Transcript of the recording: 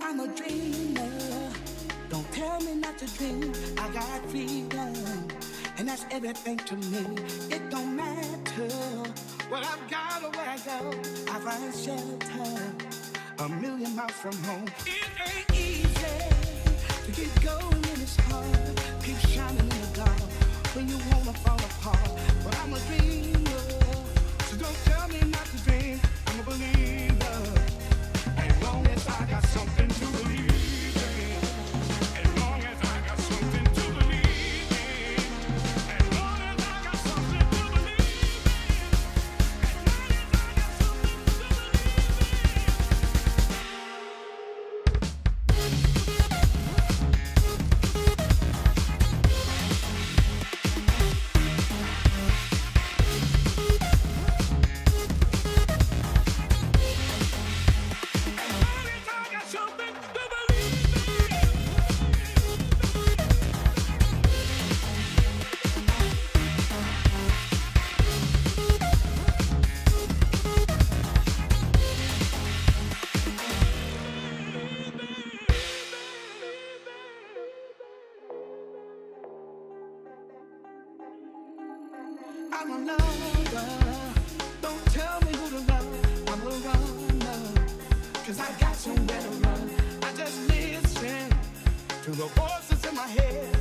I'm a dreamer. Don't tell me not to dream. I got freedom, and that's everything to me. It don't matter what I've got or where I go. I find shelter a million miles from home. It ain't easy to keep going when it's hard. Keep shining in the dark when you wanna fall apart. But I'm a dreamer, so don't tell me not to dream. I'm a believer, as long as I got something to believe in. As long as I got something to believe in. As long as I got something to believe in. As long as I got something to I'm a lover. Don't tell me who to love. I'm a runner, 'cause I got somewhere to run. I just listen to the voices in my head.